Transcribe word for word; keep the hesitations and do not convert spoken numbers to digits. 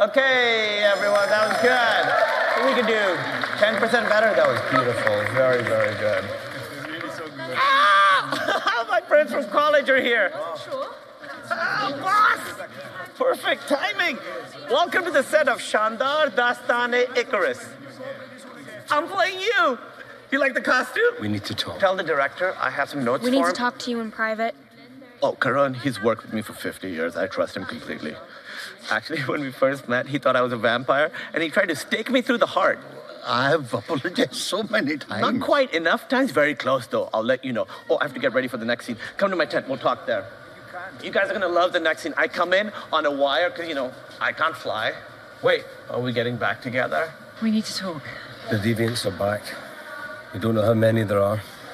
Okay, everyone, that was good. We could do ten percent better. That was beautiful. Very, very good. Ah! My friends from college are here. Sure. Oh, boss! Perfect timing. Welcome to the set of Shandar Dastane Icarus. I'm playing you. You like the costume? We need to talk. Tell the director I have some notes We for need him. to talk to you in private. Oh, Karan, he's worked with me for fifty years. I trust him completely. Actually, when we first met, he thought I was a vampire, and he tried to stake me through the heart. I've apologized so many times. Not quite enough times. Very close, though. I'll let you know. Oh, I have to get ready for the next scene. Come to my tent. We'll talk there. You guys are going to love the next scene. I come in on a wire because, you know, I can't fly. Wait, are we getting back together? We need to talk. The deviants are back. We don't know how many there are.